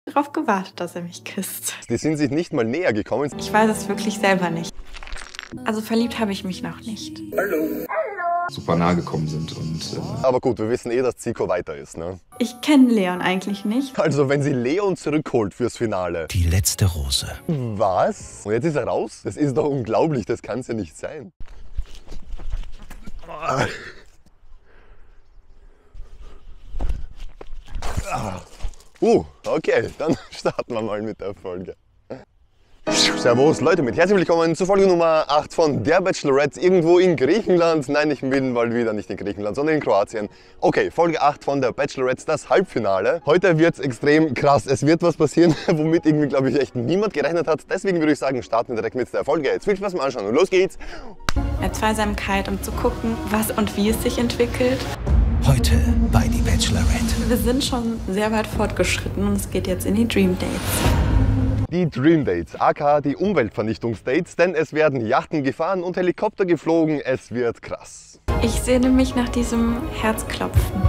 darauf gewartet, dass er mich küsst. Die sind sich nicht mal näher gekommen. Ich weiß es wirklich selber nicht. Also verliebt habe ich mich noch nicht. Hallo. Super nahe gekommen sind und... Aber gut, wir wissen eh, dass Zico weiter ist, ne? Ich kenne Leon eigentlich nicht. Also wenn sie Leon zurückholt fürs Finale. Die letzte Rose. Was? Und jetzt ist er raus? Das ist doch unglaublich, das kann es ja nicht sein. Okay, dann starten wir mal mit der Folge. Servus Leute, herzlich willkommen zur Folge Nummer 8 von der Bachelorette irgendwo in Griechenland. Nein, ich bin mal wieder nicht in Griechenland, sondern in Kroatien. Okay, Folge 8 von der Bachelorette, das Halbfinale. Heute wird es extrem krass. Es wird was passieren, womit irgendwie, glaube ich, echt niemand gerechnet hat. Deswegen würde ich sagen, starten wir direkt mit der Folge. Jetzt viel Spaß beim Anschauen und los geht's! Mehr Zweisamkeit, um zu gucken, was und wie es sich entwickelt. Heute bei Die Bachelorette. Wir sind schon sehr weit fortgeschritten und es geht jetzt in die Dream Dates. Die Dream Dates, aka die Umweltvernichtungsdates, denn es werden Yachten gefahren und Helikopter geflogen, es wird krass. Ich sehne mich nach diesem Herzklopfen.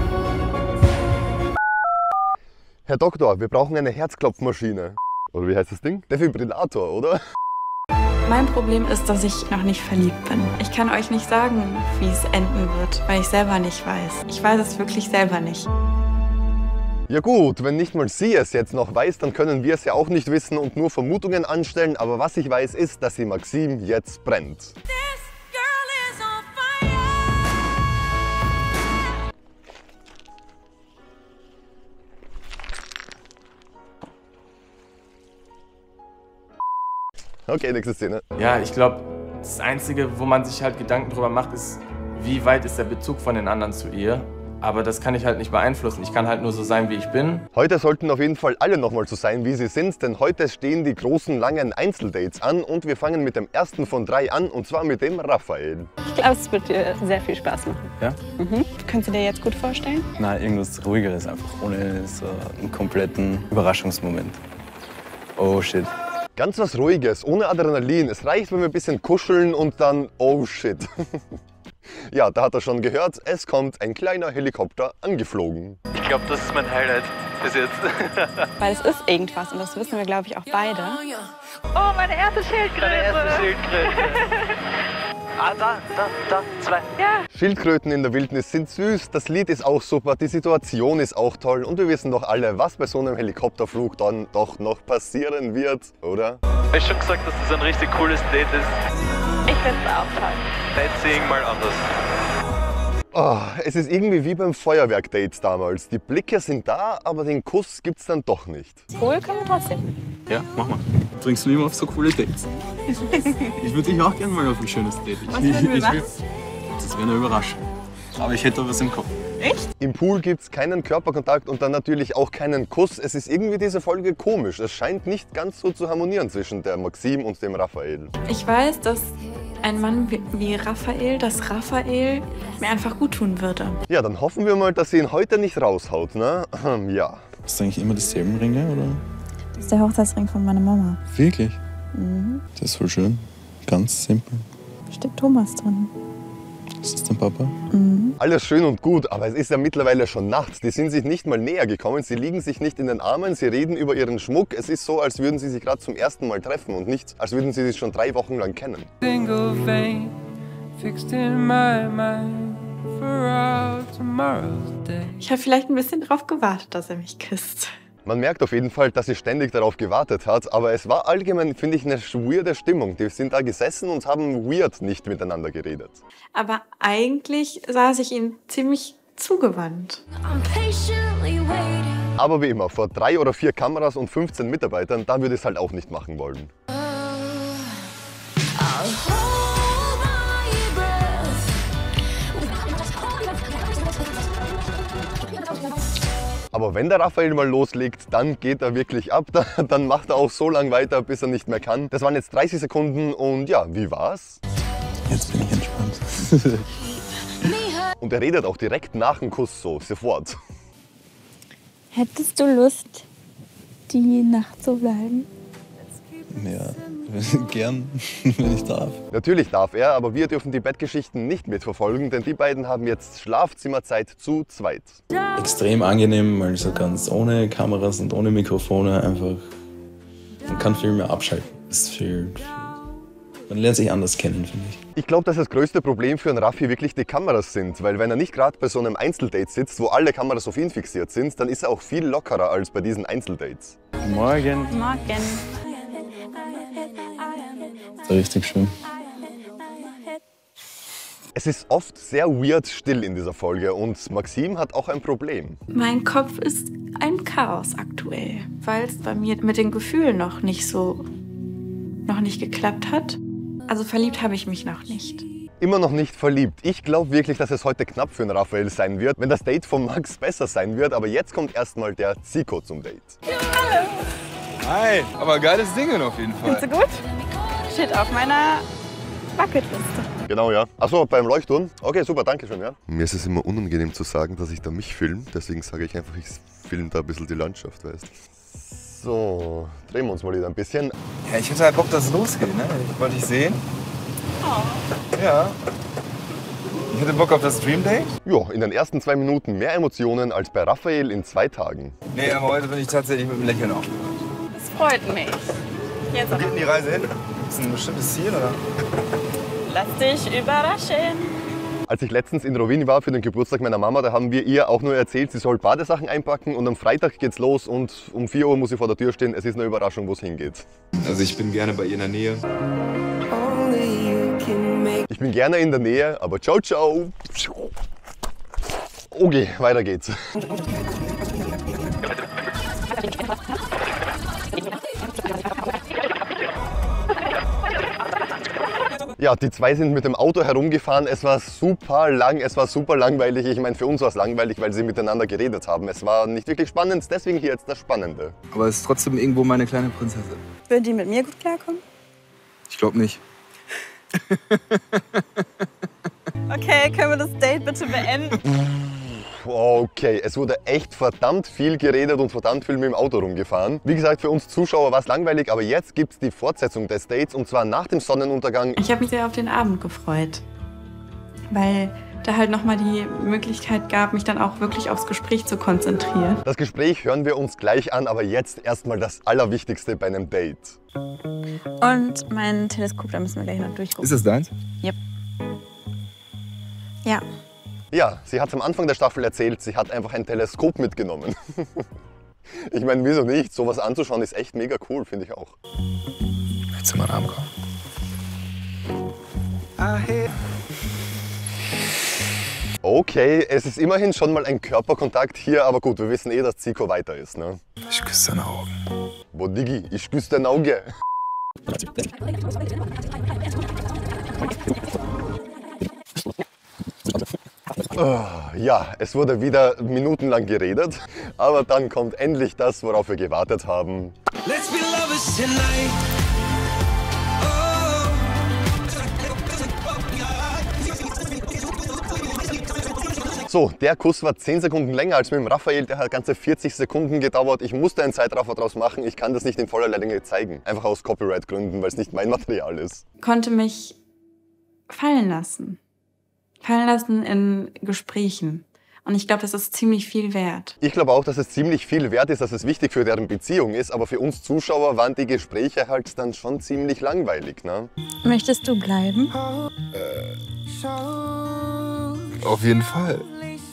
Herr Doktor, wir brauchen eine Herzklopfmaschine. Oder wie heißt das Ding? Defibrillator, oder? Mein Problem ist, dass ich noch nicht verliebt bin. Ich kann euch nicht sagen, wie es enden wird, weil ich selber nicht weiß. Ich weiß es wirklich selber nicht. Ja gut, wenn nicht mal sie es jetzt noch weiß, dann können wir es ja auch nicht wissen und nur Vermutungen anstellen. Aber was ich weiß, ist, dass sie Maxim jetzt brennt. Okay, nächste Szene. Ja, ich glaube, das Einzige, wo man sich halt Gedanken drüber macht, ist, wie weit ist der Bezug von den anderen zu ihr. Aber das kann ich halt nicht beeinflussen. Ich kann halt nur so sein, wie ich bin. Heute sollten auf jeden Fall alle nochmal so sein, wie sie sind, denn heute stehen die großen, langen Einzeldates an und wir fangen mit dem ersten von 3 an, und zwar mit dem Raphael. Ich glaube, es wird dir sehr viel Spaß machen. Ja? Könntest du dir jetzt gut vorstellen? Na, irgendwas Ruhigeres einfach, ohne so einen kompletten Überraschungsmoment. Oh shit. Ganz was Ruhiges, ohne Adrenalin. Es reicht, wenn wir ein bisschen kuscheln und dann oh shit. Ja, da hat er schon gehört, es kommt ein kleiner Helikopter angeflogen. Ich glaube, das ist mein Highlight bis jetzt. Weil es ist irgendwas und das wissen wir, glaube ich, auch beide. Oh, meine erste Schildkröte! Meine erste Schildkröte. Da, 2. Ja. Schildkröten in der Wildnis sind süß, das Lied ist auch super, die Situation ist auch toll und wir wissen doch alle, was bei so einem Helikopterflug dann doch noch passieren wird, oder? Ich habe schon gesagt, dass das ein richtig cooles Date ist. Ich finde es auch toll. Sightseeing mal anders. Oh, es ist irgendwie wie beim Feuerwerk-Dates damals. Die Blicke sind da, aber den Kuss gibt's dann doch nicht. Cool können wir trotzdem. Ja, mach mal. Bringst du mich immer auf so coole Dates? Ich würde dich auch gerne mal auf ein schönes Date. Was würden wir machen? Das wäre eine Überraschung. Aber ich hätte was im Kopf. Echt? Im Pool gibt's keinen Körperkontakt und dann natürlich auch keinen Kuss. Es ist irgendwie diese Folge komisch. Es scheint nicht ganz so zu harmonieren zwischen der Maxim und dem Raphael. Ich weiß, dass ein Mann wie Raphael, mir einfach gut tun würde. Ja, dann hoffen wir mal, dass sie ihn heute nicht raushaut, ne? Ja. Hast du eigentlich immer dieselben Ringe, oder? Das ist der Hochzeitsring von meiner Mama. Wirklich? Das ist voll schön. Ganz simpel. Steht Thomas drin. Ist das dein Papa? Alles schön und gut, aber es ist ja mittlerweile schon Nacht. Die sind sich nicht mal näher gekommen, sie liegen sich nicht in den Armen, sie reden über ihren Schmuck. Es ist so, als würden sie sich gerade zum ersten Mal treffen und nicht, als würden sie sich schon 3 Wochen lang kennen. Ich habe vielleicht ein bisschen darauf gewartet, dass er mich küsst. Man merkt auf jeden Fall, dass sie ständig darauf gewartet hat, aber es war allgemein, finde ich, eine weirde Stimmung. Die sind da gesessen und haben weird nicht miteinander geredet. Aber eigentlich saß ich ihm ziemlich zugewandt. Aber wie immer, vor 3 oder 4 Kameras und 15 Mitarbeitern, da würde ich es halt auch nicht machen wollen. Aber wenn der Raphael mal loslegt, dann geht er wirklich ab. Dann macht er auch so lange weiter, bis er nicht mehr kann. Das waren jetzt 30 Sekunden und ja, wie war's? Jetzt bin ich entspannt. Und er redet auch direkt nach dem Kuss so, sofort. Hättest du Lust, die Nacht zu bleiben? Ja, Gern, wenn ich darf. Natürlich darf er, aber wir dürfen die Bettgeschichten nicht mitverfolgen, denn die beiden haben jetzt Schlafzimmerzeit zu zweit. Extrem angenehm, weil du kannst ohne Kameras und ohne Mikrofone einfach, man kann viel mehr abschalten. Man lernt sich anders kennen, finde ich. Ich glaube, dass das größte Problem für einen Raffi wirklich die Kameras sind, weil wenn er nicht gerade bei so einem Einzeldate sitzt, wo alle Kameras auf ihn fixiert sind, dann ist er auch viel lockerer als bei diesen Einzeldates. Morgen. Morgen. Das war richtig schön. Es ist oft sehr weird still in dieser Folge und Maxim hat auch ein Problem. Mein Kopf ist ein Chaos aktuell, weil es bei mir mit den Gefühlen noch nicht geklappt hat. Also verliebt habe ich mich noch nicht. Immer noch nicht verliebt. Ich glaube wirklich, dass es heute knapp für den Raphael sein wird, wenn das Date von Max besser sein wird. Aber jetzt kommt erstmal der Zico zum Date. Hallo. Hi, aber geiles Ding auf jeden Fall. Findest du gut? Steht auf meiner Bucketliste. Genau, ja. Achso, beim Leuchtturm? Okay, super, danke schön, ja. Mir ist es immer unangenehm zu sagen, dass ich da mich filme. Deswegen sage ich einfach, ich filme da ein bisschen die Landschaft, weißt du. So, drehen wir uns mal wieder ein bisschen. Ja, ich hätte halt Bock, dass es losgeht, ne? Ich wollte dich sehen. Oh. Ja. Ich hätte Bock auf das Dream Date. Ja, in den ersten 2 Minuten mehr Emotionen als bei Raphael in 2 Tagen. Nee, aber heute bin ich tatsächlich mit dem Lächeln auf. Das freut mich. Jetzt Wo geht denn die Reise hin? Ist ein bestimmtes Ziel, oder? lass dich überraschen. Als ich letztens in Rovinj war für den Geburtstag meiner Mama, da haben wir ihr auch nur erzählt, sie soll Badesachen einpacken und am Freitag geht's los und um 4 Uhr muss sie vor der Tür stehen. Es ist eine Überraschung, wo es hingeht. Also ich bin gerne bei ihr in der Nähe. Ich bin gerne in der Nähe, aber ciao, ciao. Okay, weiter geht's. Ja, die zwei sind mit dem Auto herumgefahren. Es war super lang, es war super langweilig. Ich meine, für uns war es langweilig, weil sie miteinander geredet haben. Es war nicht wirklich spannend, deswegen hier jetzt das Spannende. Aber es ist trotzdem irgendwo meine kleine Prinzessin. Würden die mit mir gut klarkommen? Ich glaube nicht. Okay, können wir das Date bitte beenden? Okay, es wurde echt verdammt viel geredet und verdammt viel mit dem Auto rumgefahren. Wie gesagt, für uns Zuschauer war es langweilig, aber jetzt gibt es die Fortsetzung des Dates und zwar nach dem Sonnenuntergang. Ich habe mich sehr auf den Abend gefreut, weil da halt nochmal die Möglichkeit gab, mich dann auch wirklich aufs Gespräch zu konzentrieren. Das Gespräch hören wir uns gleich an, aber jetzt erstmal das Allerwichtigste bei einem Date. Und mein Teleskop, da müssen wir gleich noch durchgucken. Ist das deins? Yep. Ja. Ja, sie hat am Anfang der Staffel erzählt, sie hat einfach ein Teleskop mitgenommen. Ich meine, wieso nicht? Sowas anzuschauen ist echt mega cool, finde ich auch. Willst du mal einen Arm kommen? Okay, es ist immerhin schon mal ein Körperkontakt hier, aber gut, wir wissen eh, dass Zico weiter ist, ne? Ich küsse deine Augen. Boah, Diggi, ich küsse dein Auge. Ja, es wurde wieder minutenlang geredet, aber dann kommt endlich das, worauf wir gewartet haben. So, der Kuss war 10 Sekunden länger als mit dem Raphael, der hat ganze 40 Sekunden gedauert. Ich musste einen Zeitraffer draus machen, ich kann das nicht in voller Länge zeigen. Einfach aus Copyright-Gründen, weil es nicht mein Material ist. Konnte mich fallen lassen. Fallen lassen in Gesprächen. Und ich glaube, das ist ziemlich viel wert. Ich glaube auch, dass es ziemlich viel wert ist, dass es wichtig für deren Beziehung ist. Aber für uns Zuschauer waren die Gespräche halt dann schon ziemlich langweilig, ne? Möchtest du bleiben? Auf jeden Fall.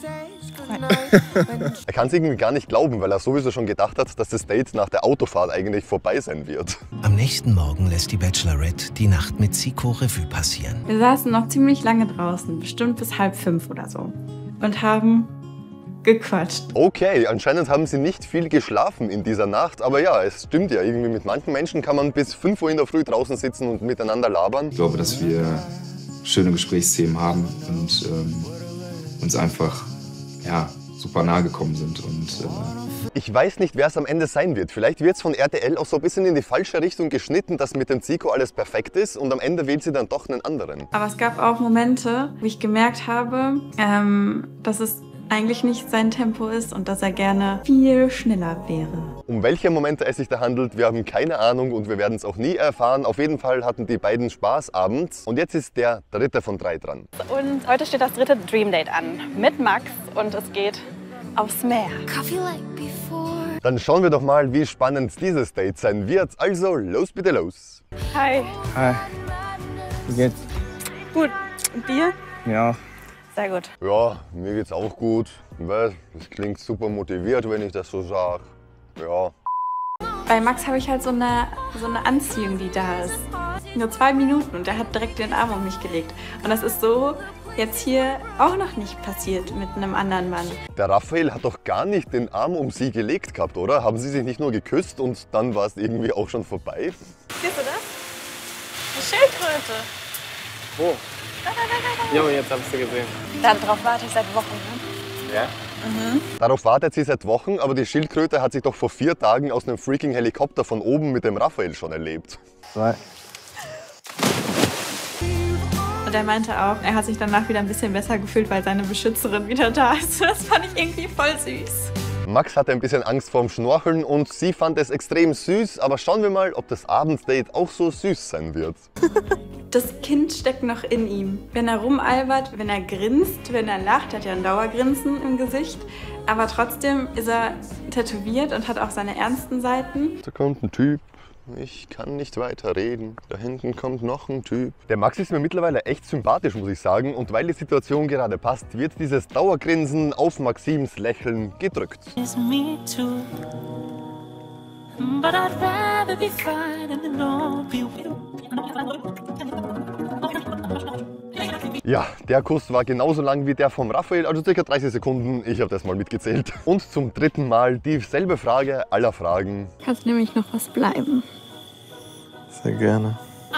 Er kann es irgendwie gar nicht glauben, weil er sowieso schon gedacht hat, dass das Date nach der Autofahrt eigentlich vorbei sein wird. Am nächsten Morgen lässt die Bachelorette die Nacht mit Zico Revue passieren. Wir saßen noch ziemlich lange draußen, bestimmt bis 4:30 oder so. Und haben gequatscht. Okay, anscheinend haben sie nicht viel geschlafen in dieser Nacht. Aber ja, es stimmt ja. Irgendwie mit manchen Menschen kann man bis 5 Uhr in der Früh draußen sitzen und miteinander labern. Ich glaube, dass wir schöne Gesprächsthemen haben und uns einfach super nahe gekommen sind. Und, ich weiß nicht, wer es am Ende sein wird. Vielleicht wird es von RTL auch so ein bisschen in die falsche Richtung geschnitten, dass mit dem Zico alles perfekt ist und am Ende wählt sie dann doch einen anderen. Aber es gab auch Momente, wo ich gemerkt habe, dass es eigentlich nicht sein Tempo ist und dass er gerne viel schneller wäre. Um welche Momente es sich da handelt, wir haben keine Ahnung und wir werden es auch nie erfahren. Auf jeden Fall hatten die beiden Spaß abends und jetzt ist der dritte von 3 dran. Und heute steht das 3. Dream Date an mit Max und es geht aufs Meer. Dann schauen wir doch mal, wie spannend dieses Date sein wird. Also los bitte los. Hi. Hi. Wie geht's? Gut. Und dir? Ja. Sehr gut. Ja, mir geht's auch gut. Das klingt super motiviert, wenn ich das so sage. Ja. Bei Max habe ich halt so eine Anziehung, die da ist. Nur 2 Minuten und er hat direkt den Arm um mich gelegt. Und das ist so jetzt hier auch noch nicht passiert mit einem anderen Mann. Der Raphael hat doch gar nicht den Arm um sie gelegt gehabt, oder? Haben sie sich nicht nur geküsst und dann war es irgendwie auch schon vorbei? Siehst du das? Eine Schildkröte. Wo? Jo, jetzt hab ich sie gesehen. Darauf warte ich seit Wochen. Ne? Ja? Darauf wartet sie seit Wochen, aber die Schildkröte hat sich doch vor 4 Tagen aus einem freaking Helikopter von oben mit dem Raphael schon erlebt. 2. Und er meinte auch, er hat sich danach wieder ein bisschen besser gefühlt, weil seine Beschützerin wieder da ist. Das fand ich irgendwie voll süß. Max hatte ein bisschen Angst vorm Schnorcheln und sie fand es extrem süß, aber schauen wir mal, ob das Abenddate auch so süß sein wird. Das Kind steckt noch in ihm. Wenn er rumalbert, wenn er grinst, wenn er lacht, hat er ein Dauergrinsen im Gesicht. Aber trotzdem ist er tätowiert und hat auch seine ernsten Seiten. Da kommt ein Typ. Ich kann nicht weiter reden. Da hinten kommt noch ein Typ. Der Max ist mir mittlerweile echt sympathisch, muss ich sagen. Und weil die Situation gerade passt, wird dieses Dauergrinsen auf Maxims Lächeln gedrückt. Ja, der Kuss war genauso lang wie der vom Raphael, also ca. 30 Sekunden. Ich habe das mal mitgezählt. Und zum 3. Mal dieselbe Frage aller Fragen. Kannst nämlich noch was bleiben. Sehr gerne.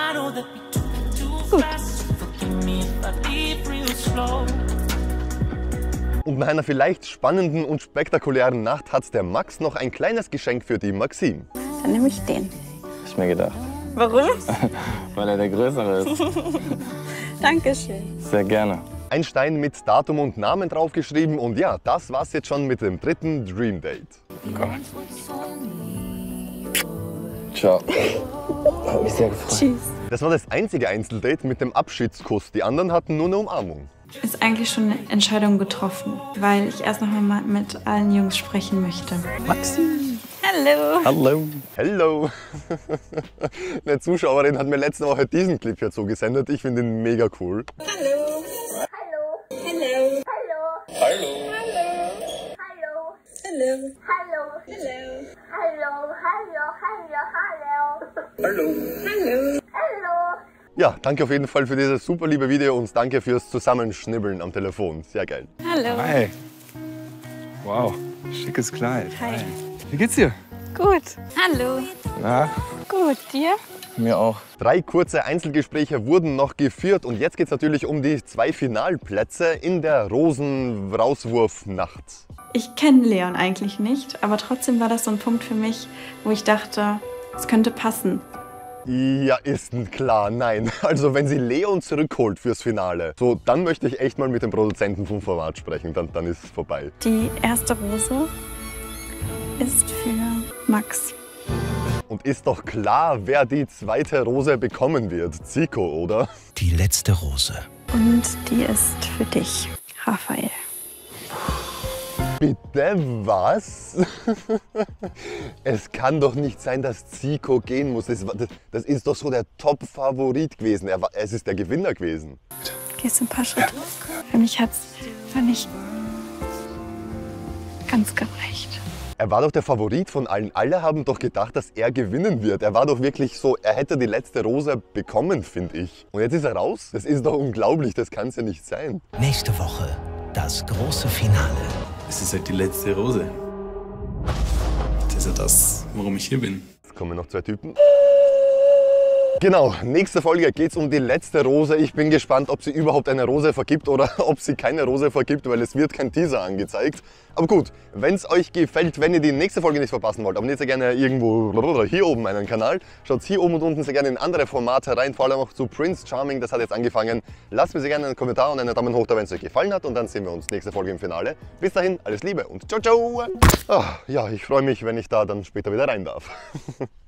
Gut. Und nach einer vielleicht spannenden und spektakulären Nacht hat der Max noch ein kleines Geschenk für die Maxim. Dann nehme ich den. Hab ich mir gedacht. Warum? Weil er der Größere ist. Dankeschön. Sehr gerne. Ein Stein mit Datum und Namen draufgeschrieben und ja, das war's jetzt schon mit dem 3. Dream Date. Komm. Ciao. Hat mich sehr gefreut. Tschüss. Das war das einzige Einzeldate mit dem Abschiedskuss. Die anderen hatten nur eine Umarmung. Ist eigentlich schon eine Entscheidung getroffen, weil ich erst noch mal mit allen Jungs sprechen möchte. Maxim. Hallo. Hallo. Hallo. Eine Zuschauerin hat mir letzte Woche diesen Clip hier zugesendet. Ich finde ihn mega cool. Hallo. Hallo. Hallo. Hallo. Hallo. Hallo. Hallo. Hallo. Hallo. Hallo. Hallo. Hallo. Ja, danke auf jeden Fall für dieses super liebe Video und danke fürs Zusammenschnibbeln am Telefon. Sehr geil. Hallo. Hi. Wow, schickes Kleid. Hi. Wie geht's dir? Gut. Hallo. Na, Gut. Dir? mir auch. 3 kurze Einzelgespräche wurden noch geführt und jetzt geht es natürlich um die 2 Finalplätze in der Rosen-Rauswurf-Nacht. Ich kenne Leon eigentlich nicht, aber trotzdem war das so ein Punkt für mich, wo ich dachte, es könnte passen. Ja, ist klar, nein. Also wenn sie Leon zurückholt fürs Finale, so, dann möchte ich echt mal mit dem Produzenten vom Format sprechen, dann ist es vorbei. Die erste Rose ist für Max. Und ist doch klar, wer die 2. Rose bekommen wird. Zico, oder? Die letzte Rose. Und die ist für dich, Raphael. Bitte was? Es kann doch nicht sein, dass Zico gehen muss. Das ist doch so der Top-Favorit gewesen. Es ist der Gewinner gewesen. Gehst du ein paar Schritte? Für mich hat's nicht ganz gereicht. Er war doch der Favorit von allen. Alle haben doch gedacht, dass er gewinnen wird. Er war doch wirklich so, er hätte die letzte Rose bekommen, finde ich. Und jetzt ist er raus? Das ist doch unglaublich, das kann es ja nicht sein. Nächste Woche das große Finale. Es ist halt die letzte Rose. Das ist ja das, warum ich hier bin. Jetzt kommen noch 2 Typen. Genau, nächste Folge geht es um die letzte Rose. Ich bin gespannt, ob sie überhaupt eine Rose vergibt oder ob sie keine Rose vergibt, weil es wird kein Teaser angezeigt. Aber gut, wenn es euch gefällt, wenn ihr die nächste Folge nicht verpassen wollt, abonniert sehr gerne irgendwo hier oben meinen Kanal. Schaut hier oben und unten sehr gerne in andere Formate rein, vor allem auch zu Prince Charming, das hat jetzt angefangen. Lasst mir sehr gerne einen Kommentar und einen Daumen hoch da, wenn es euch gefallen hat und dann sehen wir uns nächste Folge im Finale. Bis dahin, alles Liebe und ciao, ciao! Ja, ich freue mich, wenn ich da dann später wieder rein darf.